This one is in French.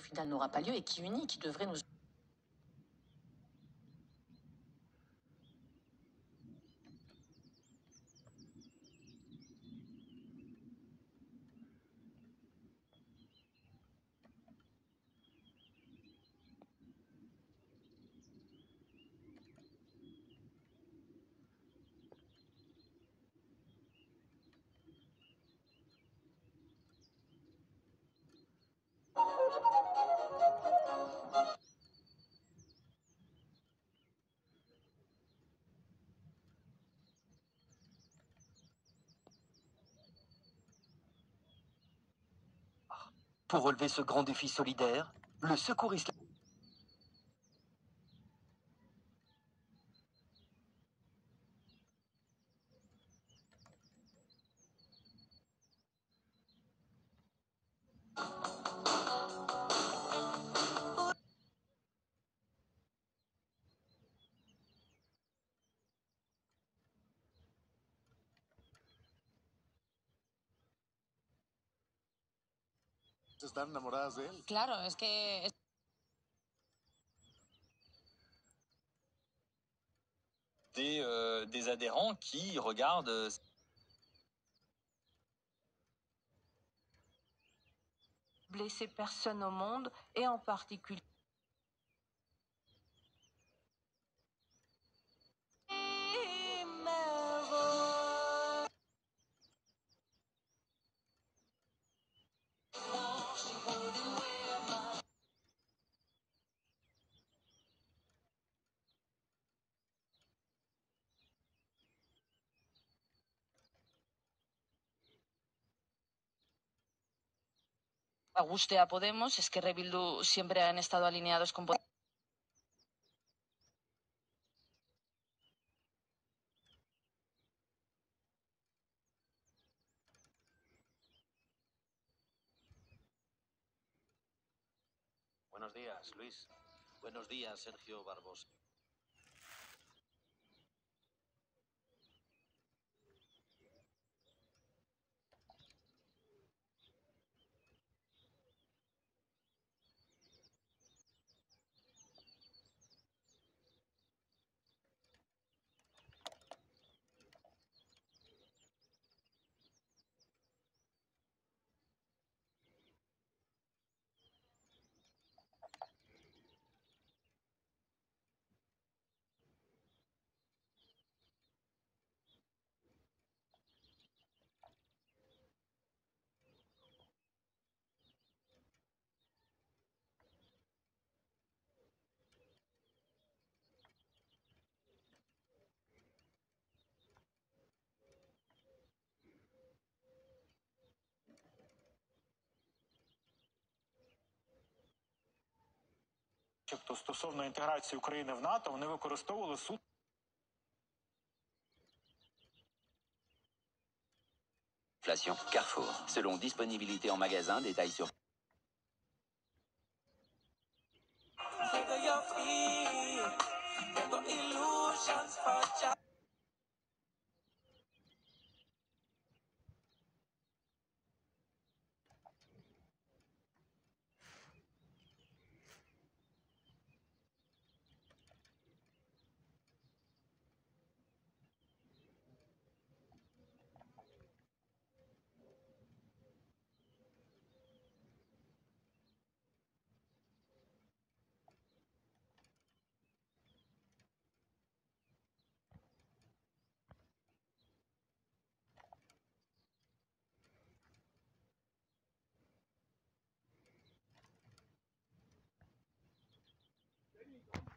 final n'aura pas lieu et qui unit, qui devrait nous... Pour relever ce grand défi solidaire, le Secours islamique... ¿Están enamoradas de él? Claro, es que... Des adhérents qui regardent... Blesser personne au monde, et en particulier... guste a Podemos es que Rebildu siempre han estado alineados con Podemos. Buenos días, Luis. Buenos días, Sergio Barbosa. Тобто стосовно інтеграції України в НАТО, вони використовували суд. Carrefour. Selon disponibilité en magasin, détails sur